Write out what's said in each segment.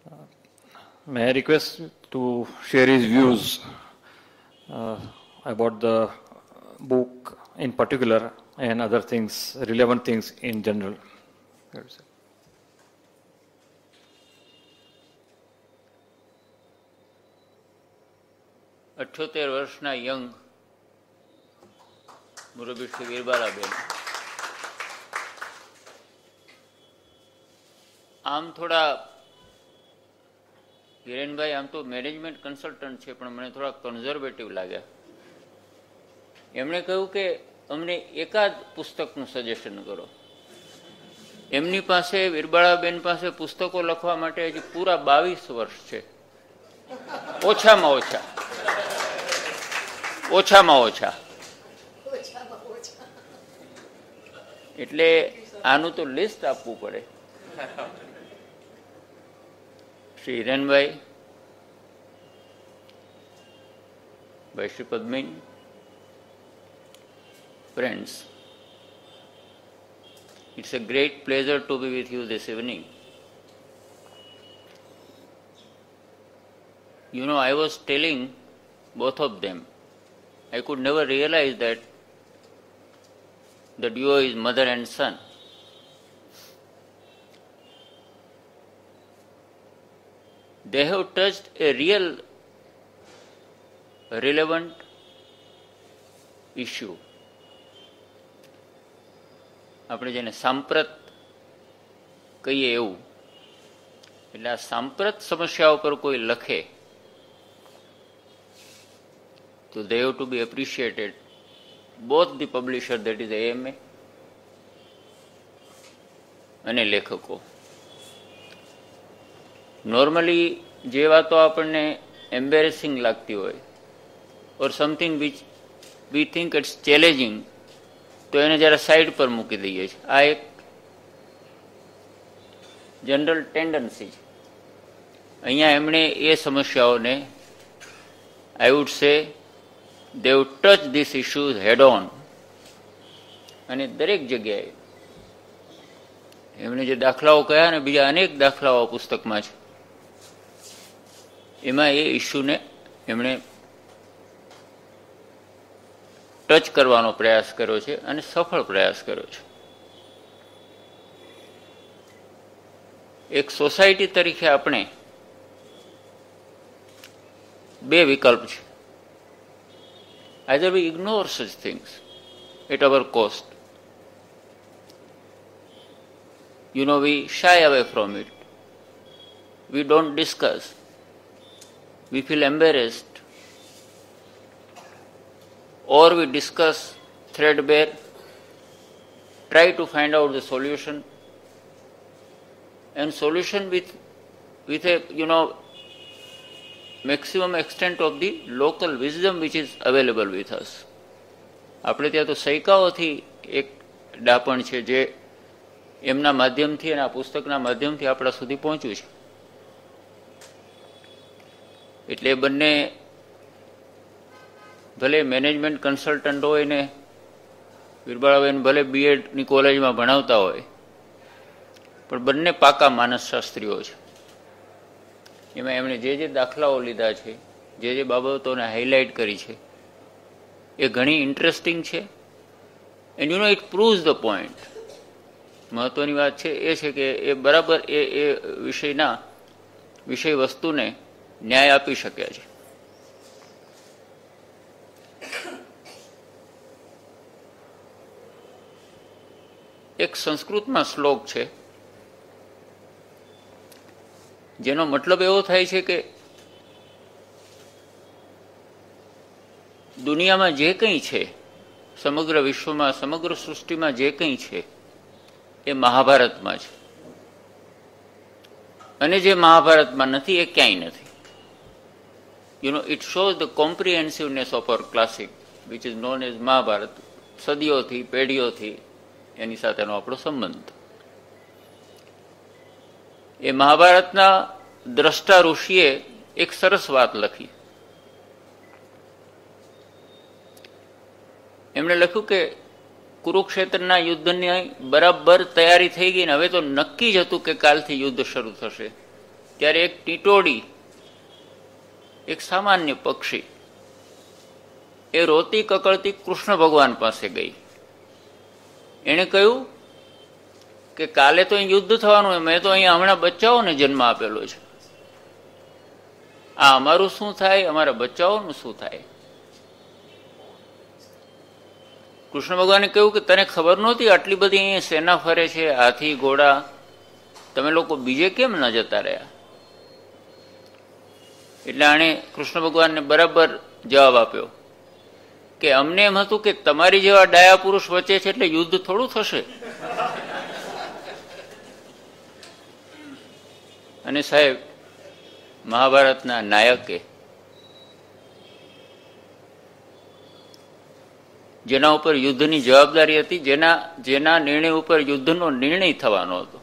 May I request to share his views about the book in particular and other things, relevant things in general? 78 વર્ષના young મુરબ્બી Shri વીરબાલાબેન આમ થોડા હિરેનભાઈ આમ તો management consultant છે પણ મને થોડા કન્ઝર્વેટિવ લાગ્યા. એમણે કહ્યું કે અમને એકાદ પુસ્તકનું સજેશન કરો. એમની પાસે વીરબાલાબેન પાસે પુસ્તકો લખવા માટે હજી પૂરા 22 વર્ષ છે, ઓછામાં ઓછા. એટલે આનું તો લિસ્ટ આપવું પડે. શ્રી હિરેનભાઈ, ભાઈ Shri પદ્મિન, friends, it's a great pleasure to be with you this evening. You know, I was telling both of them, I could never realize that the duo is mother and son. They have touched a real relevant issue. આપણે જેને સાંપ્રત કહીએ એવું, એટલે આ સાંપ્રત સમસ્યાઓ પર કોઈ લખે તો they have to be appreciated, both the publisher, that is AMA, અને લેખકો. નોર્મલી જે વાતો આપણને એમ્બેરેસિંગ લાગતી હોય or something which we think it's challenging, તો એને જરા સાઈડ પર મૂકી દઈએ છીએ. આ એક જનરલ ટેન્ડન્સી છે. અહીંયા એમણે એ સમસ્યાઓને I would say they would touch these issues head on, અને દરેક જગ્યાએ એમણે જે દાખલાઓ કહ્યા ને બીજા અનેક દાખલાઓ પુસ્તકમાં છે, એમાં એ ઇસ્યુને એમણે ટચ કરવાનો પ્રયાસ કર્યો છે અને સફળ પ્રયાસ કર્યો છે. એક સોસાયટી તરીકે આપણે બે વિકલ્પ છે. Either we ignore such things at our cost. You know, we shy away from it. We don't discuss. We feel embarrassed. Or we discuss threadbare, try to find out the solution, and solution with a, you know, maximum extent of the local wisdom which is available with us. આપણે ત્યાં તો સૈકાઓથી એક ડાપણ છે જે એમના માધ્યમથી અને આ પુસ્તકના માધ્યમથી આપણા સુધી પહોંચ્યું છે. એટલે બંને ભલે મેનેજમેન્ટ કન્સલ્ટન્ટ હોય ને વીરબાલાબેન ભલે બીએડની કોલેજમાં ભણાવતા હોય, પણ બંને પાકા માનસશાસ્ત્રીઓ છે. એમાં એમણે જે દાખલાઓ લીધા છે, જે બાબતોને હાઇલાઇટ કરી છે, એ ઘણી ઇન્ટરેસ્ટિંગ છે. And you know it proves the point. મહત્વની વાત છે એ છે કે એ બરાબર એ વિષય વસ્તુને ન્યાય આપી શક્યા છે. એક સંસ્કૃતમાં શ્લોક છે જેનો મતલબ એવો થાય છે કે દુનિયામાં જે કંઈ છે, સમગ્ર વિશ્વમાં, સમગ્ર સૃષ્ટિમાં જે કંઈ છે એ મહાભારતમાં છે, અને જે મહાભારતમાં નથી એ ક્યાંય નથી. You know, it shows the comprehensiveness of our classic which is known as Mahabharata. સદીઓથી, પેઢીઓથી એની સાથેનો આપણો સંબંધ. એ મહાભારતના દ્રષ્ટા ઋષિએ એક સરસ વાત લખી. એમણે લખ્યું કે કુરુક્ષેત્રના યુદ્ધની બરાબર તૈયારી થઈ ગઈ ને હવે તો નક્કી જ હતું કે કાલથી યુદ્ધ શરૂ થશે. ત્યારે એક ટીટોડી, એક સામાન્ય પક્ષી, એ રોતી કકળતી કૃષ્ણ ભગવાન પાસે ગઈ. એણે કહ્યું કે કાલે તો અહીં યુદ્ધ થવાનું હોય, મેં તો અહીંયા હમણાં બચ્ચાઓને જન્મ આપેલો છે, આ અમારું શું થાય, અમારા બચ્ચાઓનું શું થાય? કૃષ્ણ ભગવાને કહ્યું કે તને ખબર નહોતી આટલી બધી અહીંયા સેના ફરે છે, હાથી ઘોડા, તમે લોકો બીજે કેમ ન જતા રહ્યા? એટલે આણે કૃષ્ણ ભગવાનને બરાબર જવાબ આપ્યો કે અમને એમ હતું કે તમારી જેવા ડાયા પુરુષ વચ્ચે છે એટલે યુદ્ધ થોડું થશે. અને સાહેબ, મહાભારતના નાયકે જેના ઉપર યુદ્ધની જવાબદારી હતી, જેના નિર્ણય ઉપર યુદ્ધનો નિર્ણય થવાનો હતો,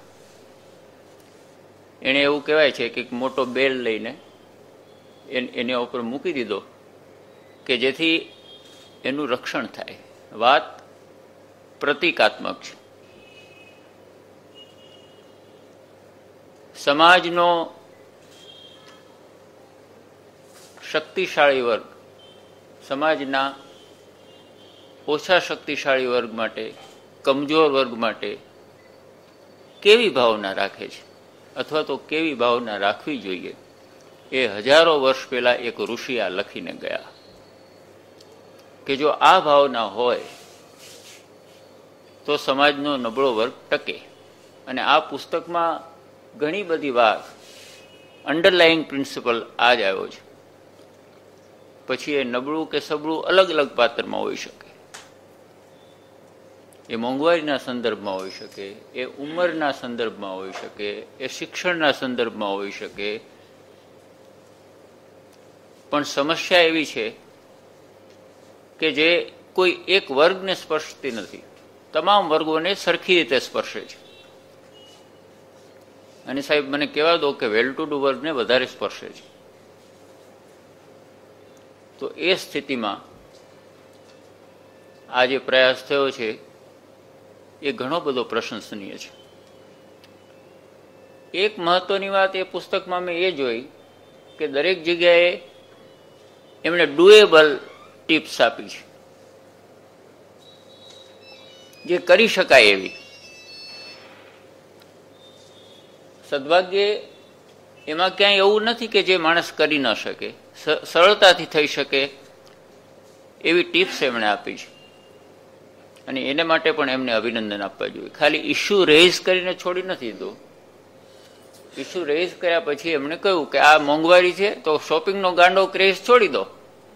એને એવું કહેવાય છે કે મોટો બેલ લઈને એના ઉપર મૂકી દીધો કે જેથી એનું રક્ષણ થાય. વાત પ્રતિકાત્મક છે. સમાજનો શક્તિશાળી વર્ગ સમાજના ઓછા શક્તિશાળી વર્ગ માટે, કમજોર વર્ગ માટે કેવી ભાવના રાખે છે અથવા તો કેવી ભાવના રાખવી જોઈએ, એ હજારો વર્ષ પહેલા એક ઋષિ આ લખીને ગયા કે જો આ ભાવના હોય તો સમાજનો નબળો વર્ગ ટકે. અને આ પુસ્તકમાં ઘણી બધી વાત, અંડરલાઇંગ પ્રિન્સિપલ આ જ આવ્યો છે. પછી એ નબળું કે સબળું અલગ અલગ પાત્રમાં હોઈ શકે, એ મોંઘવારીના સંદર્ભમાં હોઈ શકે, એ ઉંમરના સંદર્ભમાં હોઈ શકે, એ શિક્ષણના સંદર્ભમાં હોઈ શકે. પણ સમસ્યા એવી છે કે જે કોઈ એક વર્ગને સ્પર્શતી નથી, તમામ વર્ગોને સરખી રીતે સ્પર્શે છે. અને સાહેબ મને કહેવા દો કે વેલ ટુ ડુ વર્ગને વધારે સ્પર્શે છે. તો એ સ્થિતિમાં આ જે પ્રયાસ થયો છે એ ઘણો બધો પ્રશંસનીય છે. એક મહત્વની વાત એ પુસ્તકમાં મેં એ જોઈ કે દરેક જગ્યાએ એમણે ડુએબલ ટિપ્સ આપી છે, જે કરી શકાય એવી. સદભાગ્યે એમાં ક્યાંય એવું નથી કે જે માણસ કરી ન શકે, સરળતાથી થઈ શકે એવી ટિપ્સ એમણે આપી છે. અને એને માટે પણ એમને અભિનંદન આપવા જોઈએ. ખાલી ઇસ્યુ રેઝ કરીને છોડી નથી દીધો. ઇસ્યુ રેઝ કર્યા પછી એમણે કહ્યું કે આ મોંઘવારી છે તો શોપિંગનો ગાંડો ક્રેઝ છોડી દો.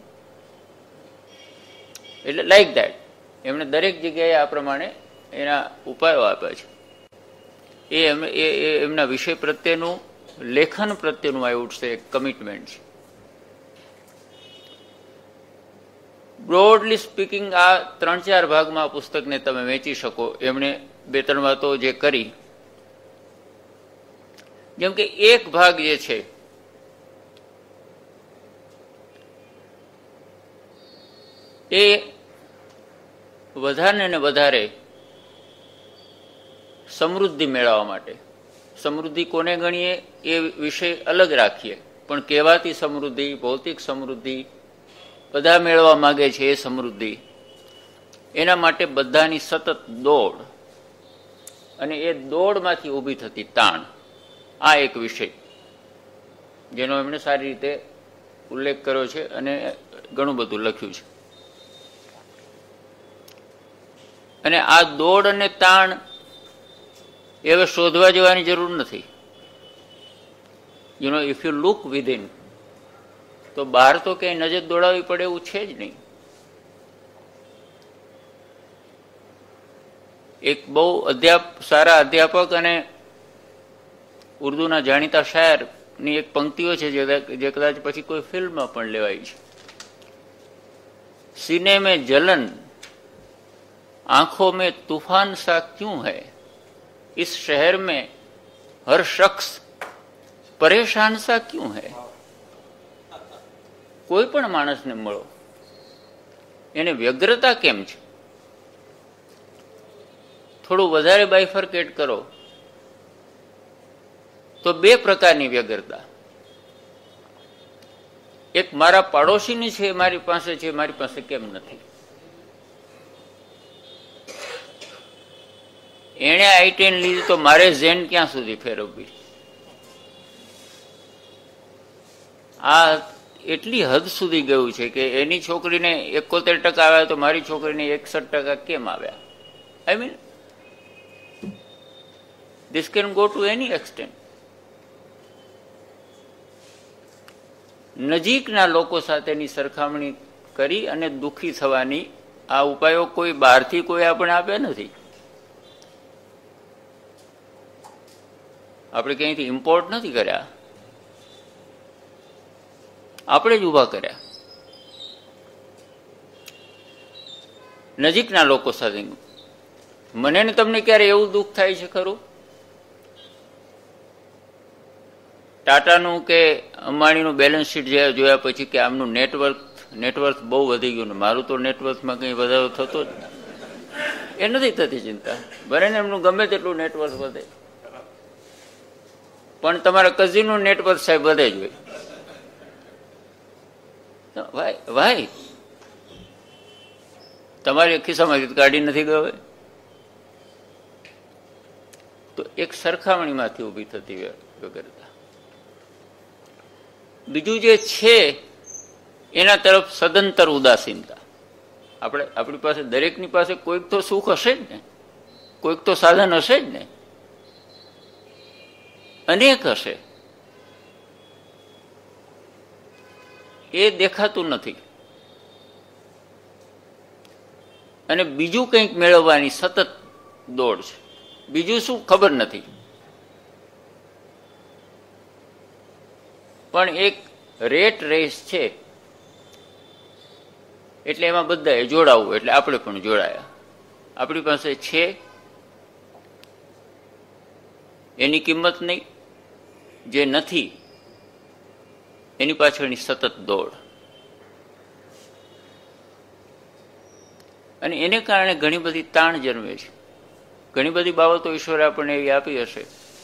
એટલે લાઈક દેટ એમણે દરેક જગ્યાએ આ પ્રમાણે એના ઉપાયો આપ્યા છે. એ એમના વિષય પ્રત્યેનું, લેખન પ્રત્યેનું આઈ વુડ સે કમિટમેન્ટ છે. બ્રોડલી સ્પીકિંગ આ 3-4 ભાગમાં પુસ્તકને તમે વેચી શકો. એમણે 2-3 વાતો જે કરી, જેમ કે એક ભાગ જે છે એ વધારે ને વધારે સમૃદ્ધિ મેળવવા માટે, સમૃદ્ધિ કોને ગણીએ એ વિષય અલગ રાખીએ, પણ કહેવાતી સમૃદ્ધિ, ભૌતિક સમૃદ્ધિ, બધા મેળવવા માંગે છે એ સમૃદ્ધિ, એના માટે બધાની સતત દોડ અને એ દોડમાંથી ઊભી થતી તાણ, આ એક વિષય જેનો એમણે સારી રીતે ઉલ્લેખ કર્યો છે અને ઘણું બધું લખ્યું છે. અને આ દોડ અને તાણ એ હવે શોધવા જવાની જરૂર નથી. You know, if you look within, તો બહાર તો ક્યાંય નજર દોડાવવી પડે એવું છે જ નહીં. એક બહુ સારા અધ્યાપક અને ઉર્દુના જાણીતા શાયરની એક પંક્તિઓ છે જે કદાચ પછી કોઈ ફિલ્મમાં પણ લેવાય છે. सीने में जलन, आंखों में तूफान सा क्यों है, इस शहर में हर शख्स परेशान सा क्यों है. કોઈ પણ માણસને મળો, એને વ્યગ્રતા કેમ છે? થોડું વધારે બાયફર્કેટ કરો તો બે પ્રકારની વ્યગ્રતા. એક મારા પાડોશીની છે, મારી પાસે છે, મારી પાસે કેમ નથી. એણે I-10 લીધી તો મારે ઝેન ક્યાં સુધી ફેરવવી? આ એટલી હદ સુધી ગયું છે કે એની છોકરીને 71% આવ્યા તો મારી છોકરીને 61% કેમ આવ્યા? I mean this can go to any extent. નજીકના લોકો સાથેની સરખામણી કરી અને દુઃખી થવાની આ ઉપાયો કોઈ બહારથી કોઈ આપણે આપ્યા નથી. આપણે ક્યાંયથી ઇમ્પોર્ટ નથી કર્યા, આપણે જ ઉભા કર્યા. નજીકના લોકો સાથે. મને ને તમને ક્યારે એવું દુઃખ થાય છે ખરું? ટાટાનું કે અંબાણીનું બેલેન્સ શીટ જોયા પછી કે આમનું નેટવર્થ બહુ વધી ગયું ને મારું તો નેટવર્થમાં કંઈ વધારો થતો જ એ નથી થતી ચિંતા. ભલે ને એમનું ગમે તેટલું નેટવર્થ વધે, પણ તમારા કઝિનનું નેટવર્થ સાહેબ વધે જ હોય. ભાઈ તમારી ખિસ્સામાંથી કાઢી નથી ગયો હોય તો એક સરખામણીમાંથી ઊભી થતી વ્યગ્રતા. બીજું જે છે એના તરફ સદંતર ઉદાસીનતા. આપણી પાસે દરેકની પાસે કોઈક તો સુખ હશે જ ને, કોઈક તો સાધન હશે જ ને, અનેક હશે. એ દેખાતું નથી. અને બીજું કંઈક મેળવવાની સતત દોડ છે. બીજું શું ખબર નથી, પણ એક રેટ રેસ છે એટલે એમાં બધાએ જોડાવું. એટલે આપણે પણ જોડાયા. આપણી પાસે છે એની કિંમત નહીં, જે નથી એની પાછળની સતત દોડ. અને એને કારણે ઘણી બધી તાણ જન્મે છે. ઘણી બધી બાબતો ઈશ્વરે આપણને એવી આપી હશે.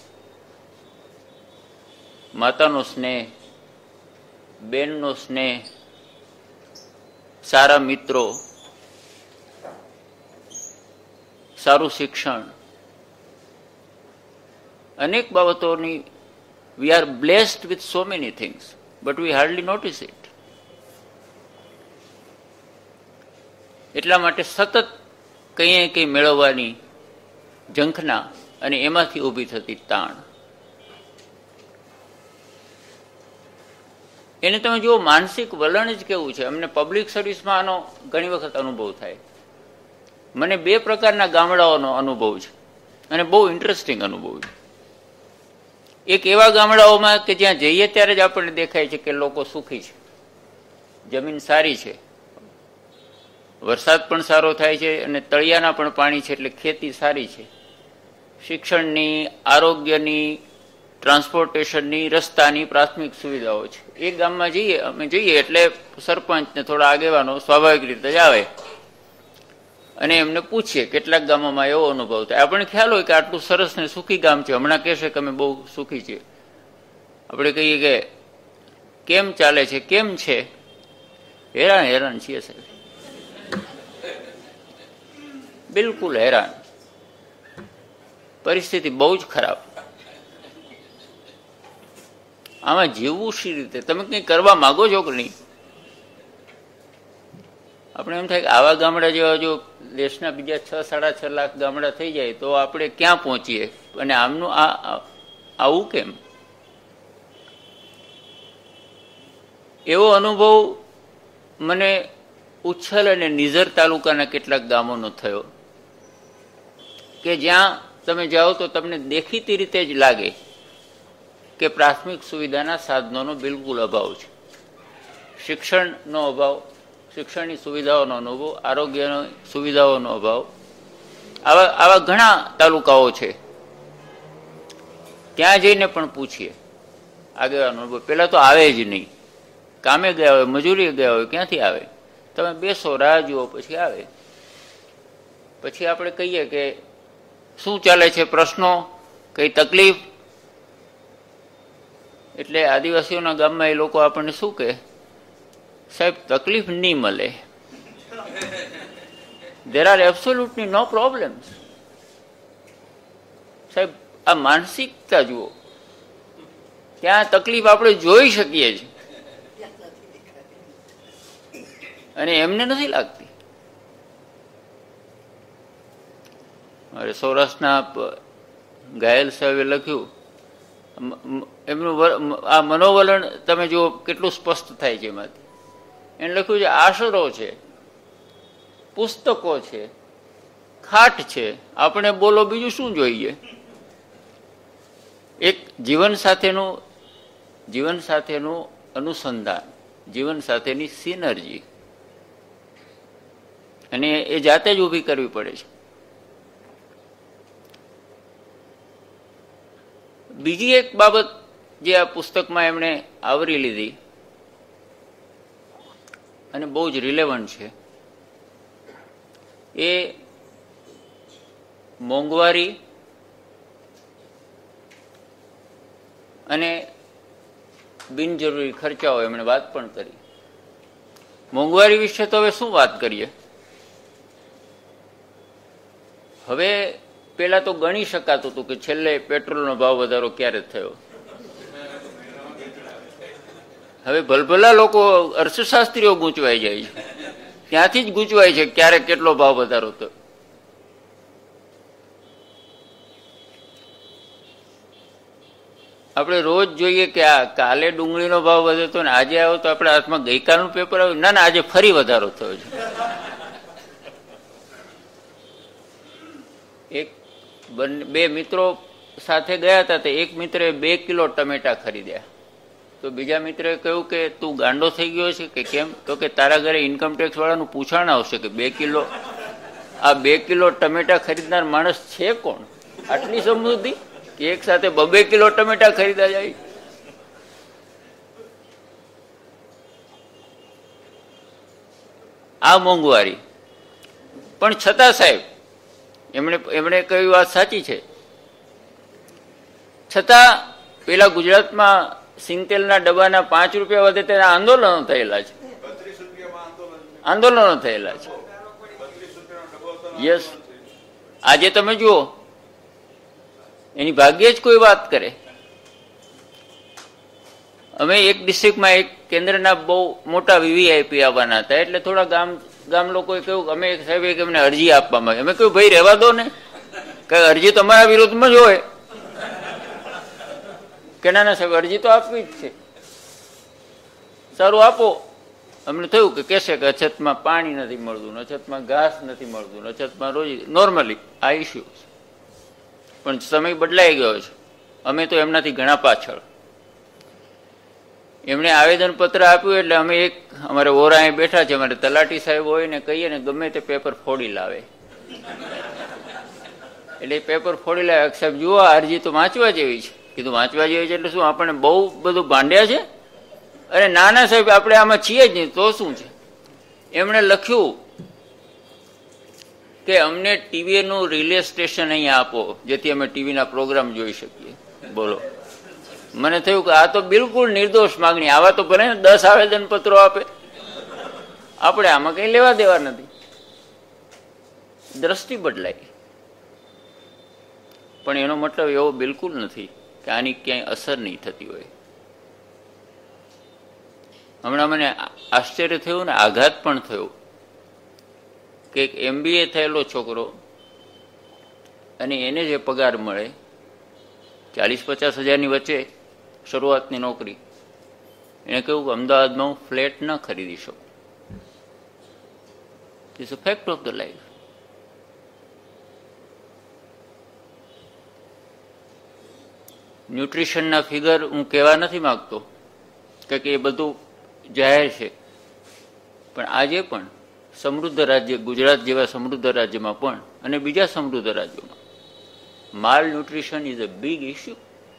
માતાનો સ્નેહ, બેનનો સ્નેહ, સારા મિત્રો, સારું શિક્ષણ, અનેક બાબતોની we are blessed with so many things but we hardly notice it. એટલા માટે સતત કંઈ મેળવવાની ઝંખના અને એમાંથી ઊભી થતી તાણ. એને તમે જુઓ, માનસિક વલણ જ કેવું છે. અમને પબ્લિક સર્વિસમાં આનો ઘણી વખત અનુભવ થાય. મને 2 પ્રકારના ગામડાઓનો અનુભવ છે અને બહુ ઇન્ટરેસ્ટિંગ અનુભવ છે. એક એવા ગામડાઓમાં કે જ્યાં જઈએ ત્યારે જ આપણને દેખાય છે કે લોકો સુખી છે, જમીન સારી છે, વરસાદ પણ સારો થાય છે અને તળિયાના પણ પાણી છે એટલે ખેતી સારી છે, શિક્ષણની, આરોગ્યની, ટ્રાન્સપોર્ટેશનની, રસ્તાની પ્રાથમિક સુવિધાઓ છે. એ ગામમાં અમે જઈએ એટલે સરપંચને થોડા આગેવાનો સ્વાભાવિક રીતે જ આવે અને એમને પૂછીએ. કેટલાક ગામોમાં એવો અનુભવ થાય, આપણને ખ્યાલ હોય કે આટલું સરસ ને સુખી ગામ છે, હમણાં કહેશે કે અમે બહુ સુખી છીએ. આપણે કહીએ કે કેમ ચાલે છે, કેમ છે? હેરાન છીએ સાહેબ, બિલકુલ હેરાન, પરિસ્થિતિ બહુ જ ખરાબ. આમાં જીવવું શી રીતે? તમે કંઈ કરવા માંગો છો કે નહીં? આપણે એમ થાય કે આવા ગામડા જેવા જો દેશના બીજા 6-6.5 લાખ ગામડા થઈ જાય તો આપણે ક્યાં પહોંચીએ? અને આમનું આવું કેમ? એવો અનુભવ મને ઉચ્છલ અને નિઝર તાલુકાના કેટલાક ગામોનો થયો કે જ્યાં તમે જાઓ તો તમને દેખીતી રીતે જ લાગે કે પ્રાથમિક સુવિધાના સાધનોનો બિલકુલ અભાવ છે. શિક્ષણનો અભાવ, શિક્ષણની સુવિધાઓનો અનુભવ, આરોગ્યની સુવિધાઓનો અભાવ. આવા ઘણા તાલુકાઓ છે. ત્યાં જઈને પણ પૂછીએ આગેવાનો, પેલા તો આવે જ નહીં. કામે ગયા હોય, મજૂરીએ ગયા હોય, ક્યાંથી આવે? તમે બેસો, રાહ જુઓ, પછી આવે. પછી આપણે કહીએ કે શું ચાલે છે, પ્રશ્નો, કઈ તકલીફ? એટલે આદિવાસીઓના ગામમાં એ લોકો આપણને શું કહે, સાહેબ તકલીફ નહીં મળે, there are absolutely no problems. સાહેબ આ માનસિકતા જુઓ, ત્યાં તકલીફ આપણે જોઈ શકીએ છીએ અને એમને નથી લાગતી. મારે સૌરાષ્ટ્રના ઘાયલ સાહેબે લખ્યું, એમનું આ મનોવલણ તમે જુઓ કેટલું સ્પષ્ટ થાય છે એમાંથી. એને લખ્યું છે આશરો છે, પુસ્તકો છે, ખાટ છે, આપણે બોલો બીજું શું જોઈએ. એક જીવન સાથેનું અનુસંધાન, જીવન સાથેની સિનર્જી, અને એ જાતે જ ઊભી કરવી પડે છે. બીજી એક બાબત જે આ પુસ્તકમાં એમણે આવરી લીધી અને બહુ જ રિલેવન્ટ છે, એ મોંઘવારી અને બિનજરૂરી ખર્ચાઓ એમણે વાત પણ કરી. મોંઘવારી વિશે તો હવે શું વાત કરીએ. હવે પેલા તો ગણી શકાતું હતું કે છેલ્લે પેટ્રોલનો ભાવ વધારો ક્યારે થયો. હવે ભલભલા લોકો અર્થશાસ્ત્રીઓ ગૂંચવાઈ જાય છે, ત્યાંથી જ ગૂંચવાય છે ક્યારે કેટલો ભાવ વધારો થયો. આપણે રોજ જોઈએ કે આ કાલે ડુંગળીનો ભાવ વધ્યો હતો ને આજે આવ્યો તો આપણે હાથમાં ગઈકાલનું પેપર આવ્યું, ના ના આજે ફરી વધારો થયો છે. બે મિત્રો સાથે ગયા હતા, તો એક મિત્રે 2 કિલો ટમેટા ખરીદ્યા, તો બીજા મિત્રે કહ્યું કે તું ગાંડો થઈ ગયો છે કે કેમ, તો કે તારા ઘરે ઇન્કમટેક્સ વાળાનું પૂછાણ આવશે કે 2 કિલો ટમેટા ખરીદનાર માણસ છે કોણ, આટલી સમૃદ્ધિ કે એક સાથે 2 કિલો ટમેટા ખરીદા જાય. આ મોંઘવારી પણ છતાં સાહેબ એમણે કહ્યું વાત સાચી છે, છતાં પેલા ગુજરાતમાં સિંગતેલના ડબ્બાના 5 રૂપિયા વધે તેના આંદોલનો થયેલા છે, યસ. આજે તમે જુઓ એની ભાગ્યે જ કોઈ વાત કરે. અમે એક ડિસ્ટ્રિક્ટમાં એક કેન્દ્રના બહુ મોટા વીવીઆઈપી આવવાના હતા, એટલે થોડા ગામ લોકોએ કહ્યું, અમે સાહેબ એક એમને અરજી આપવા માંગે. અમે કહ્યું ભાઈ રહેવા દો ને, કઈ અરજી તમારા વિરોધમાં જ હોય કે ના ના સાહેબ અરજી તો આપવી જ છે. સારું આપો. અમને થયું કે કહેશે કે અછતમાં પાણી નથી મળતું, અછતમાં ઘાસ નથી મળતું, અછતમાં રોજી નોર્મલી આ ઇસ્યુ. પણ સમય બદલાઈ ગયો છે, અમે તો એમનાથી ઘણા પાછળ. એમણે આવેદન પત્ર આપ્યું એટલે અમે એક અમારે ઓરા બેઠા છે, અમારે તલાટી સાહેબ હોય ને કહીએ ને ગમે તે પેપર ફોડી લાવે, એટલે પેપર ફોડી લાવે. સાહેબ જુઓ અરજી તો વાંચવા જેવી છે. કીધું વાંચવા જેવી છે એટલે શું, આપણે બહુ બધું ભાંડ્યા છે? અરે નાના સાહેબ આપણે આમાં છીએ જ નહીં તો શું છે. એમણે લખ્યું કે અમને ટીવીનું રિલે સ્ટેશન અહીંયા આપો જેથી અમે ટીવીના પ્રોગ્રામ જોઈ શકીએ. બોલો, મને થયું કે આ તો બિલકુલ નિર્દોષ માગણી. આવા તો ભલે 10 આવેદન પત્રો આપે, આપણે આમાં કઈ લેવા દેવા નથી. દ્રષ્ટિ બદલાઈ, પણ એનો મતલબ એવો બિલકુલ નથી કે આની ક્યાંય અસર નહીં થતી હોય. હમણાં મને આશ્ચર્ય થયું ને આઘાત પણ થયો કે એક MBA થયેલો છોકરો અને એને જે પગાર મળે 40-50 હજારની વચ્ચે શરૂઆતની નોકરી, એને કહ્યું કે અમદાવાદમાં હું ફ્લેટ ન ખરીદી શકું. It's a fact of the life. ન્યુટ્રિશનના ફિગર હું કહેવા નથી માંગતો કે એ બધું જાહેર છે, પણ આજે પણ સમૃદ્ધ રાજ્ય ગુજરાત જેવા સમૃદ્ધ રાજ્યમાં પણ અને બીજા સમૃદ્ધ રાજ્યોમાં malnutrition is a big issue.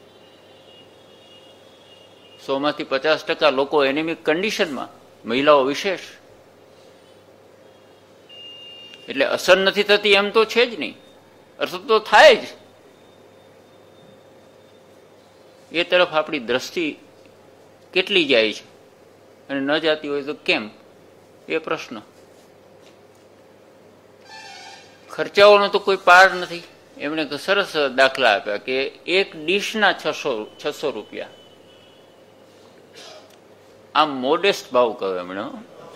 100માંથી 50% લોકો એનેમિક કન્ડિશનમાં, મહિલાઓ વિશેષ. એટલે અસર નથી થતી એમ તો છે જ નહીં, અસર તો થાય જ. એ તરફ આપણી દ્રષ્ટિ કેટલી જાય છે અને ન જતી હોય તો કેમ, એ પ્રશ્ન. ખર્ચાઓનો તો કોઈ પાર નથી. એમણે સરસ દાખલા આપ્યા કે એક ડીશના 600 રૂપિયા. આમ મોડેસ્ટ ભાવ કહ્યો એમણે.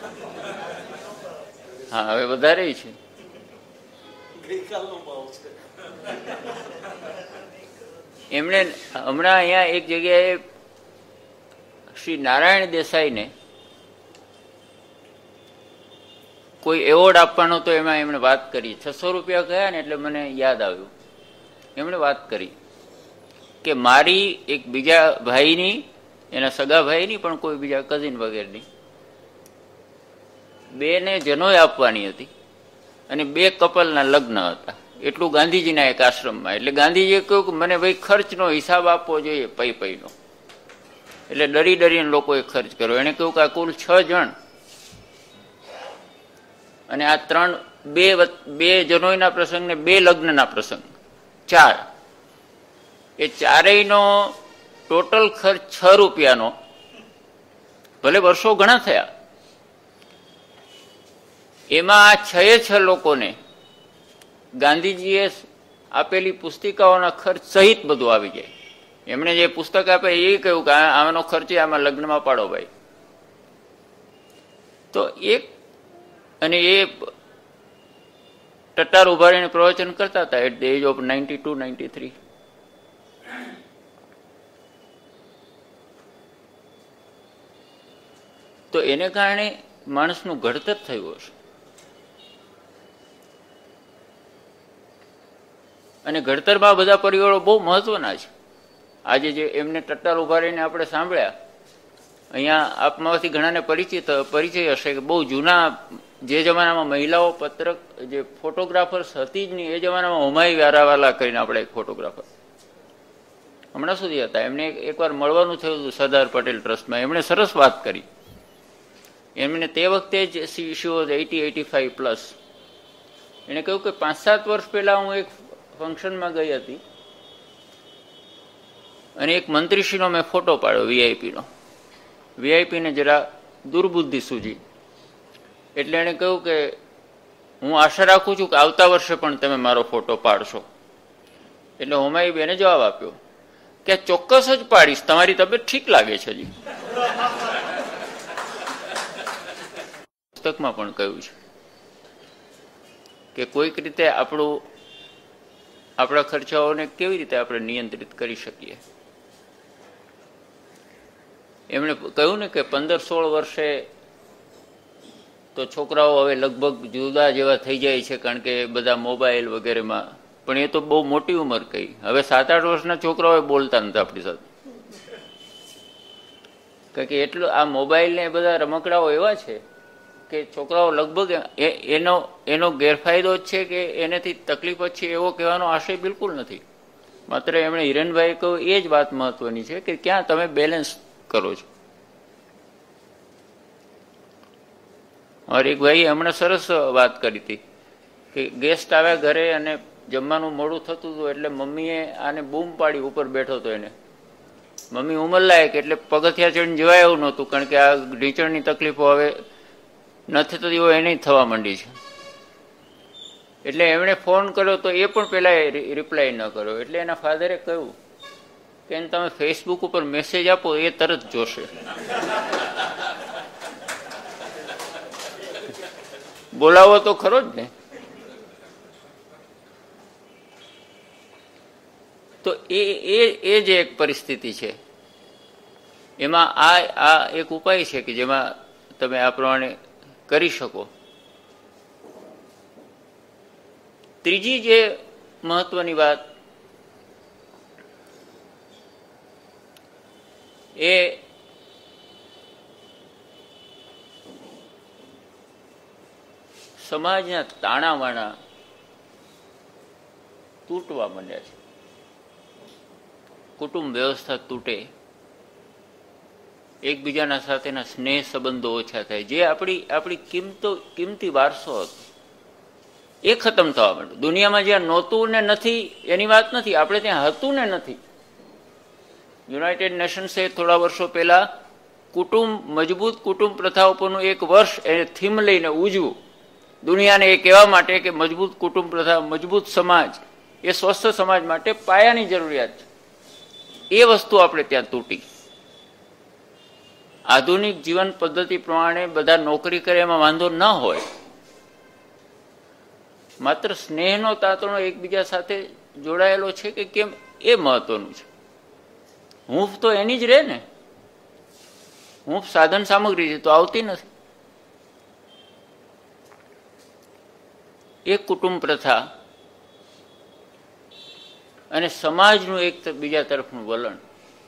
હા, હવે વધારે છે. એમણે હમણાં અહીંયા એક જગ્યાએ શ્રી નારાયણ દેસાઈને કોઈ એવોર્ડ આપવાનો તો એમાં એમણે વાત કરી. 600 રૂપિયા ગયા ને એટલે મને યાદ આવ્યું. એમણે વાત કરી કે મારી એક બીજા ભાઈની, એના સગા ભાઈની પણ કોઈ બીજા કઝિન વગેરેની બેને જનોય આપવાની હતી અને 2 કપલના લગ્ન હતા. એટલું ગાંધીજીના એક આશ્રમમાં. એટલે ગાંધીજીએ કહ્યું કે મને ભાઈ ખર્ચનો હિસાબ આપવો જોઈએ પૈનો. એટલે ડરી ડરીને લોકોએ ખર્ચ કર્યો. એને કહ્યું કે આ કુલ 6 જણ અને આ 2 જનોયના પ્રસંગ ને 2 લગ્નના પ્રસંગ, 4. એ ચારેયનો ટોટલ ખર્ચ 6 રૂપિયાનો. ભલે વર્ષો ઘણા થયા, એમાં આ 6 લોકોને ગાંધીજીએ આપેલી પુસ્તિકાઓના ખર્ચ સહિત બધું આવી જાય. એમણે જે પુસ્તક આપે એ કહ્યું કે આનો ખર્ચ આમાં લગ્નમાં પાડો ભાઈ. તો અને એ ટટ્ટાર ઉભા રહીને પ્રવચન કરતા હતા એટ ધ એજ ઓફ 92-93. તો એને કારણે માણસનું ઘડતર થયું હશે. અને ઘડતરમાં બધા પરિબળો બહુ મહત્વના છે. આજે જે એમને ટટ્ટાર ઉભા રહીને આપણે સાંભળ્યા, અહીંયા આપમાંથી ઘણાને પરિચય હશે કે બહુ જૂના, જે જમાનામાં મહિલાઓ પત્રક જે ફોટોગ્રાફર્સ હતી જ નહીં, એ જમાનામાં હુમાઈ વ્યારાવાલા કરીને આપણે એક ફોટોગ્રાફર હમણાં સુધી હતા. એમને એકવાર મળવાનું થયું હતું સરદાર પટેલ ટ્રસ્ટમાં. એમણે સરસ વાત કરી. એમને તે વખતે જ શી વોઝ 80-85+. એણે કહ્યું કે 5-7 વર્ષ પહેલા હું એક ફંક્શનમાં ગઈ હતી અને એક મંત્રીશ્રીનો મેં ફોટો પાડ્યો, વીઆઈપીનો. વીઆઈપીને જરા દુર્બુદ્ધિ સૂજી. એટલે એણે કહ્યું કે હું આશા રાખું છું કે આવતા વર્ષે પણ તમે મારો ફોટો પાડશો. એટલે હુમાઈ બેને જવાબ આપ્યો કે ચોક્કસ જ પાડીશ, તમારી તબિયત ઠીક લાગે છે. હજી પુસ્તકમાં પણ કહ્યું છે કે કોઈક રીતે આપણા ખર્ચાઓને કેવી રીતે આપણે નિયંત્રિત કરી શકીએ. એમણે કહ્યું ને કે 15-16 વર્ષે તો છોકરાઓ હવે લગભગ જુદા જેવા થઈ જાય છે, કારણ કે બધા મોબાઈલ વગેરેમાં. પણ એ તો બહુ મોટી ઉંમર કહી. હવે 7-8 વર્ષના છોકરાઓ બોલતા નથી આપણી સાથે, કારણ કે એટલું આ મોબાઈલ ને બધા રમકડાઓ એવા છે કે છોકરાઓ લગભગ એનો ગેરફાયદો જ છે કે એનાથી તકલીફ જ છે એવો કહેવાનો આશય બિલકુલ નથી. માત્ર એમણે હિરેનભાઈ કહ્યું એ જ વાત મહત્વની છે કે ક્યાં તમે બેલેન્સ કરો છો. એક ભાઈ હમણાં સરસ વાત કરી હતી કે ગેસ્ટ આવ્યા ઘરે અને જમવાનું મોડું થતું હતું એટલે મમ્મીએ આને બૂમ પાડી, ઉપર બેઠો હતો એને. મમ્મી ઉંમરલાયક એટલે પગથિયા ચડીને જવાય એવું નહોતું, કારણ કે આ ઢીંચણની તકલીફો હવે નથી થતી હોય એને થવા માંડી છે. એટલે એમણે ફોન કર્યો તો એ પણ પેલા રિપ્લાય ન કર્યો. એટલે એના ફાધરે કહ્યું કે એને તમે ફેસબુક ઉપર મેસેજ આપો, એ તરત જોશે. બોલાવો તો ખરો જ ને. તો એ જે એક પરિસ્થિતિ છે, એમાં આ એક ઉપાય છે કે જેમાં તમે આ પ્રમાણે કરી શકો. ત્રીજી જે મહત્વની વાત એ સમાજના તાણાવાણા તૂટવા માંડ્યા છે. કુટુંબ વ્યવસ્થા તૂટે, એકબીજાના સાથેના સ્નેહ સંબંધો ઓછા થાય. જે આપણી કિંમતી વારસો હતો એ ખતમ થવા માંડ્યો. દુનિયામાં જ્યાં નહોતું ને નથી એની વાત નથી, આપણે ત્યાં હતું ને નથી. યુનાઇટેડ નેશન્સે થોડા વર્ષો પહેલા કુટુંબ, મજબૂત કુટુંબ પ્રથા ઉપરનું એક વર્ષ એ થીમ લઈને ઉજવું, દુનિયાને એ કહેવા માટે કે મજબૂત કુટુંબ પ્રથા, મજબૂત સમાજ એ સ્વસ્થ સમાજ માટે પાયાની જરૂરિયાત છે. એ વસ્તુ આપણે ત્યાં તૂટી. આધુનિક જીવન પદ્ધતિ પ્રમાણે બધા નોકરી કરે એમાં વાંધો ન હોય, માત્ર સ્નેહનો તાતણો એકબીજા સાથે જોડાયેલો છે કે કેમ એ મહત્વનું છે. હૂંફ તો એની જ રહે ને, હૂંફ સાધન સામગ્રી છે તો આવતી નથી. એક કુટુંબ પ્રથા અને સમાજનું એક બીજા તરફનું વલણ.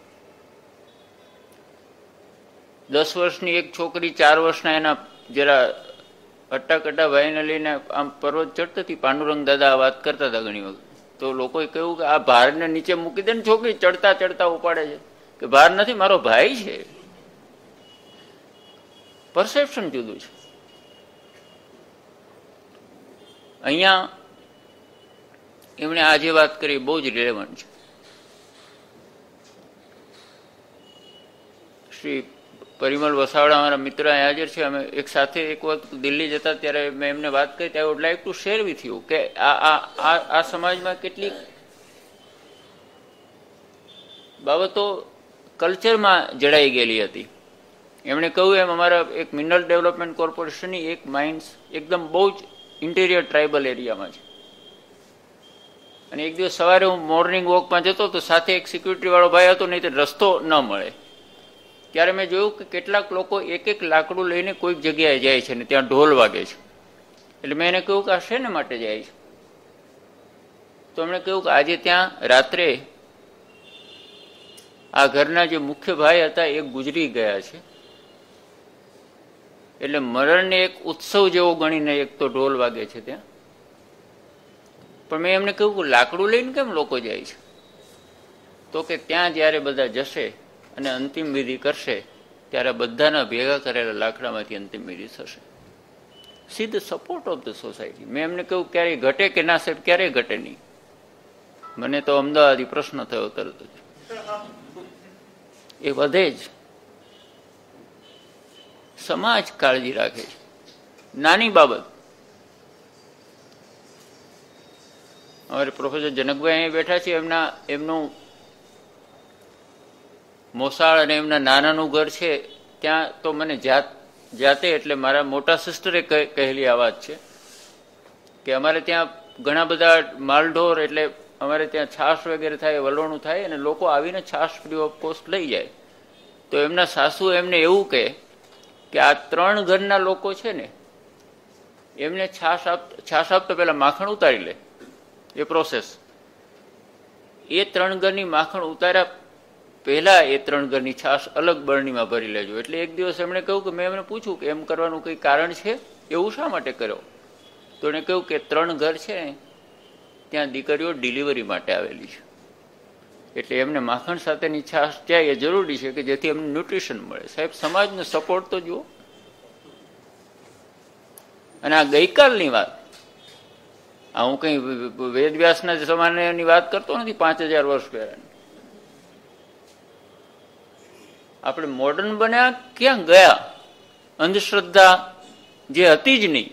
10 વર્ષની એક છોકરી 4 વર્ષના એના જરા અટ્ટાકટ્ટા ભાઈને લઈને આમ પર્વત ચડતી હતી. પાંડુરંગ દાદા વાત કરતા હતા ઘણી વખત, તો લોકોએ કહ્યું કે આ ભારને નીચે મૂકી દે ને, છોકરી ચડતા ચડતા ઉપાડે છે. કે ભાર નથી, મારો ભાઈ છે. પરસેપ્શન જુદું છે. અહીંયા એમણે આજે વાત કરી બહુ જ રિલેવન્ટ છે. શ્રી પરિમલ વસાવડા અમારા મિત્ર અહીં હાજર છે. અમે એક સાથે એક વખત દિલ્હી જતા ત્યારે મેં એમને વાત કરી, I would like to share with you કે આ સમાજમાં કેટલીક બાબતો કલ્ચરમાં જડાઈ ગયેલી હતી. એમણે કહ્યું એમ અમારા એક મિનરલ ડેવલપમેન્ટ કોર્પોરેશનની એક માઇન્સ એકદમ બહુ જ ઇન્ટિરિયર ટ્રાઇબલ એરિયામાં છે. અને એક દિવસ સવારે હું મોર્નિંગ વોકમાં જતો તો સાથે એક સિક્યુરિટી વાળો ભાઈ હતો, નહીં તો રસ્તો ન મળે. ત્યારે મેં જોયું કે કેટલાક લોકો એક એક લાકડું લઈને કોઈક જગ્યાએ જાય છે ને ત્યાં ઢોલ વાગે છે. એટલે મેં એને કહ્યું કે આ શેને માટે જાય છે? તો એમણે કહ્યું કે આજે ત્યાં રાત્રે આ ઘરના જે મુખ્ય ભાઈ હતા એ ગુજરી ગયા છે, એટલે મરણને એક ઉત્સવ જેવો ગણીને એક તો ઢોલ વાગે છે ત્યાં. પણ મેં એમને કહ્યું કે લાકડું લઈને કેમ લોકો જાય છે? તો કે ત્યાં જ્યારે બધા જશે અને અંતિમ વિધિ કરશે ત્યારે બધાના ભેગા કરેલા લાકડામાંથી અંતિમ વિધિ થશે. See the support of the society. મેં એમને કહ્યું ક્યારેય ઘટે કે ના સાહેબ? ક્યારેય ઘટે નહીં. મને તો અમદાવાદી પ્રશ્ન થયો તરત જ. એ વધે જ. સમાજ કાળજી રાખે છે. નાની બાબત. અમારે પ્રોફેસર જનકભાઈ અહીં બેઠા છે, એમનું મોસાળ અને એમના નાનાનું ઘર છે ત્યાં તો મને જાતે એટલે મારા મોટા સિસ્ટરે કહેલી આ વાત છે કે અમારે ત્યાં ઘણા બધા માલઢોર, એટલે અમારે ત્યાં છાશ વગેરે થાય, વલોણું થાય, અને લોકો આવીને છાશ ફ્રી ઓફ કોસ્ટ લઈ જાય. તો એમના સાસુ એમને એવું કહે કે આ 3 ઘરના લોકો છે ને એમને છાશ આપતા પહેલા માખણ ઉતારી લે. એ પ્રોસેસ. એ 3 ઘરની માખણ ઉતાર્યા પહેલા એ 3 ઘરની છાશ અલગ બરણીમાં ભરી લેજો. એટલે એક દિવસ એમણે કહ્યું કે મેં એમને પૂછ્યું કે એમ કરવાનું કંઈ કારણ છે? એવું શા માટે કર્યો? તો એણે કહ્યું કે 3 ઘર છે ને ત્યાં દીકરીઓ ડિલિવરી માટે આવેલી છે, એટલે એમને માખણ સાથેની છાશ જાય એ જરૂરી છે કે જેથી એમને ન્યુટ્રિશન મળે. સાહેબ, સમાજનો સપોર્ટ તો જુઓ. અને આ ગઈકાલની વાત, આ હું કઈ વેદવ્યાસના જમાનાની વાત કરતો નથી, 5000 વર્ષ પહેલાની. આપણે મોડર્ન બન્યા ક્યાં ગયા? અંધશ્રદ્ધા જે હતી જ નહીં.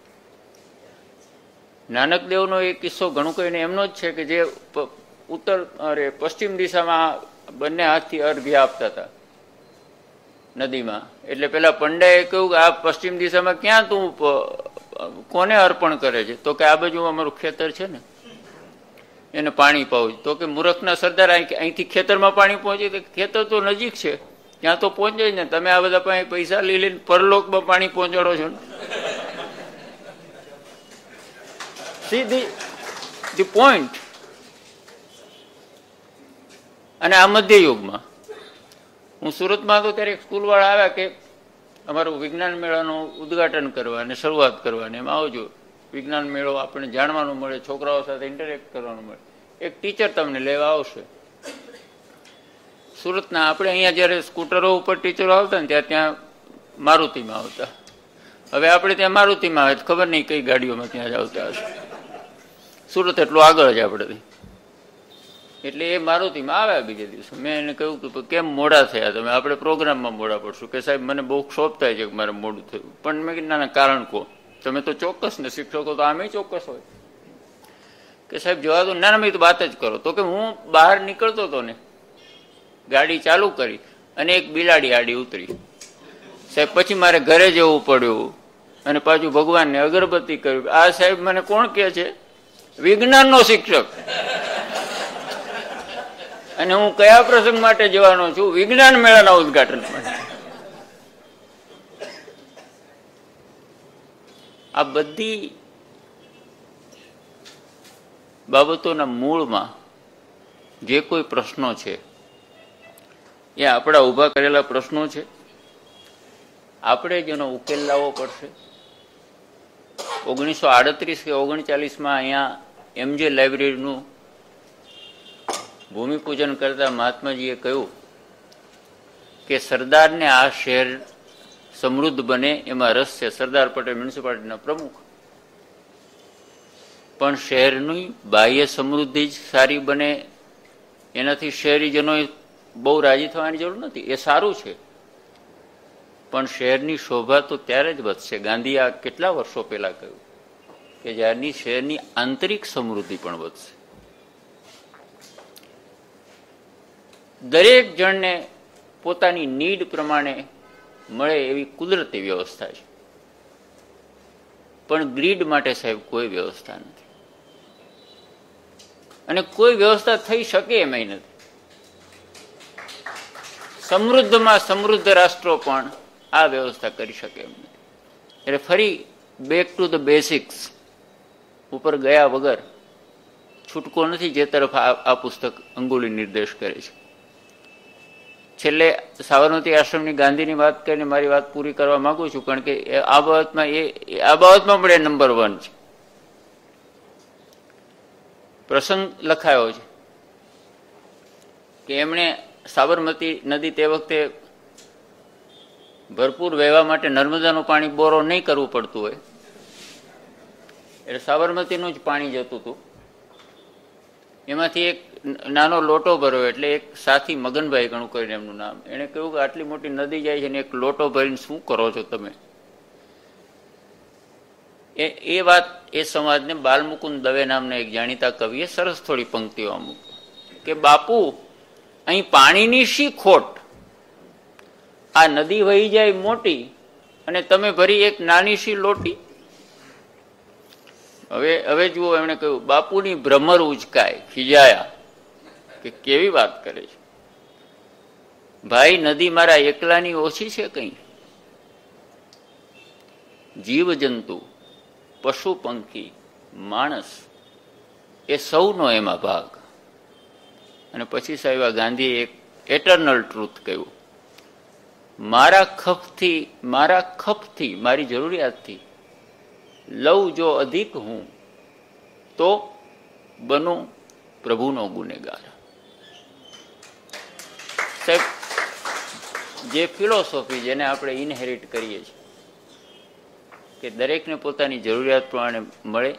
નાનક દેવનો એક કિસ્સો ઘણું કહીને એમનો જ છે કે જે પશ્ચિમ દિશામાં બંને હાથથી અર્ઘ્ય આપતા હતા નદીમાં. એટલે પેલા પંડાએ કહ્યું કે આ પશ્ચિમ દિશામાં ક્યાં તું કોને અર્પણ કરે છે? તો કે આ બાજુ અમારું ખેતર છે ને એને પાણી પાવું. તો કે મૂર્ખના સરદાર, અહીંથી ખેતરમાં પાણી પહોંચે? તો ખેતર તો નજીક છે, ત્યાં તો પહોંચે જ ને. તમે આ બધા પાસે પૈસા લઈ લઈને પરલોકમાં પાણી પહોંચાડો છો ને. See the point. અને આ મધ્યયુગમાં હું સુરતમાં હતો ત્યારે એક સ્કૂલવાળા આવ્યા કે અમારું વિજ્ઞાન મેળાનું ઉદ્ઘાટન કરવા અને શરૂઆત કરવાની. એમ આવજો, વિજ્ઞાન મેળો આપણને જાણવાનું મળે, છોકરાઓ સાથે ઇન્ટરેક્ટ કરવાનું મળે. એક ટીચર તમને લેવા આવશે સુરતના. આપણે અહીંયા જયારે સ્કૂટરો ઉપર ટીચરો આવતા ને ત્યાં મારુતિમાં આવતા. હવે આપણે ત્યાં મારુતિમાં આવે, ખબર નહીં કઈ ગાડીઓમાં ત્યાં જ આવતા હશે. સુરત એટલું આગળ છે આપણેથી. એટલે એ મારુતિમાં આવ્યા બીજે દિવસે. મેં એને કહ્યું કે કેમ મોડા થયા તમે, આપણે પ્રોગ્રામમાં મોડા પડશું. કે સાહેબ મને બહુ ક્ષોભ થાય છે કે મારે મોડું થયું. પણ મેં કીધું ના કારણ કહો, તમે તો ચોક્કસ ને, શિક્ષકો તો આમે ચોક્કસ હોય. કે સાહેબ જવા દો. ના મેં તો વાત જ કરો. તો કે હું બહાર નીકળતો હતો ને, ગાડી ચાલુ કરી અને એક બિલાડી આડી ઉતરી સાહેબ. પછી મારે ઘરે જવું પડ્યું અને પાછું ભગવાનને અગરબત્તી કર્યું. આ સાહેબ મને કોણ કહે છે? વિજ્ઞાનનો શિક્ષક. અને હું કયા પ્રસંગ માટે જવાનો છું? વિજ્ઞાન મેળાના ઉદઘાટન માટે. આ બધી બાબતોના મૂળમાં જે કોઈ પ્રશ્નો છે એ આપણા ઊભા કરેલા પ્રશ્નો છે. આપણે જેનો ઉકેલ લાવવો પડશે. 1938 કે 39માં અહીંયા MJ લાઇબ્રેરીનું ભૂમિપૂજન કરતા મહાત્માજીએ કહ્યું કે સરદારને આ શહેર સમૃદ્ધ બને એમાં રસ છે. સરદાર પટેલ મ્યુનિસિપાલિટીના પ્રમુખ. પણ શહેરની બાહ્ય સમૃદ્ધિ જ સારી બને એનાથી શહેરીજનોએ બહુ રાજી થવાની જરૂર નથી. એ સારું છે, પણ શહેરની શોભા તો ત્યારે જ વધશે. ગાંધીએ આ કેટલા વર્ષો પહેલા કહ્યું કે જ્યારની શહેરની આંતરિક સમૃદ્ધિ પણ વધશે. દરેક જણને પોતાની નીડ પ્રમાણે મળે એવી કુદરતી વ્યવસ્થા છે, પણ ગ્રીડ માટે સાહેબ કોઈ વ્યવસ્થા નથી. અને કોઈ વ્યવસ્થા થઈ શકે એમ નથી. સમૃદ્ધમાં સમૃદ્ધ રાષ્ટ્રો પણ આ વ્યવસ્થા કરી શકે એમ નથી. એટલે ફરી બેક ટુ ધ બેસિક્સ ઉપર ગયા વગર છૂટકો નથી, જે તરફ આ પુસ્તક અંગુલી નિર્દેશ કરે છે. છેલ્લે સાબરમતી આશ્રમની ગાંધીની વાત કરીને મારી વાત પૂરી કરવા માંગુ છું, કારણ કે આ બાબતમાં પણ એ નંબર 1 છે. પ્રસંગ લખાયો છે કે એમણે સાબરમતી નદી તે વખતે ભરપૂર વહેવા માટે નર્મદાનું પાણી બોરો નહીં કરવું પડતું હોય, એટલે સાબરમતીનું જ પાણી જતું હતું. એમાંથી એક નાનો લોટો ભર્યો, એટલે એક સાથી મગનભાઈ ઘણું કરીને એમનું નામ, એને કહ્યું કે આટલી મોટી નદી જાય છે ને એક લોટો ભરીને શું કરો છો તમે? એ વાત એ સમાજને બાલમુકુંદ દવે નામના એક જાણીતા કવિએ સરસ થોડી પંક્તિઓ અમુક કે બાપુ અહીં પાણીની શી ખોટ, આ નદી વહી જાય મોટી અને તમે ભરી એક નાની શી લોટી. હવે જુઓ, એમણે કહ્યું બાપુની ભ્રમર ઉચકાય ખીજાયા કે કેવી વાત કરે છે ભાઈ, નદી મારા એકલાની ઓછી છે કઈ? જીવ જંતુ પશુ પંખી માણસ એ સૌનો એમાં ભાગ. અને પછી સાહેબ ગાંધીએ એક એટર્નલ ટ્રુથ કહ્યું, મારા ખપથી મારી જરૂરિયાતથી લઉં જો અધિક હું તો બનું પ્રભુનો ગુનેગાર. સાહેબ જે ફિલોસોફી જેને આપણે ઇનહેરિટ કરીએ છીએ કે દરેકને પોતાની જરૂરિયાત પ્રમાણે મળે,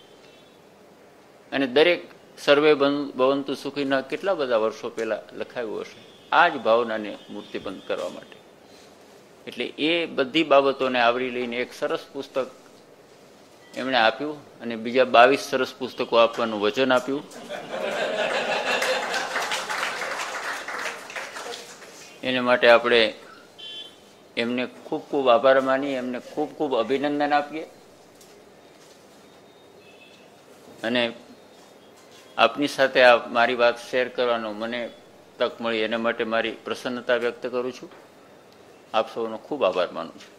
અને દરેક સર્વે ભવંતુ સુખીના કેટલા બધા વર્ષો પહેલા લખાયું હશે આ જ ભાવનાને મૂર્તિબંધ કરવા માટે. એટલે એ બધી બાબતોને આવરી લઈને એક સરસ પુસ્તક એમણે આપ્યું, અને બીજા 22 સરસ પુસ્તકો આપવાનું વચન આપ્યું. એને માટે આપણે એમને ખૂબ ખૂબ આભાર માની, એમને ખૂબ ખૂબ અભિનંદન આપીએ. અને આપની સાથે આ મારી વાત શેર કરવાનો મને તક મળી એના માટે મારી પ્રસન્નતા વ્યક્ત કરું છું. આપ સૌનો ખૂબ આભાર માનું છું.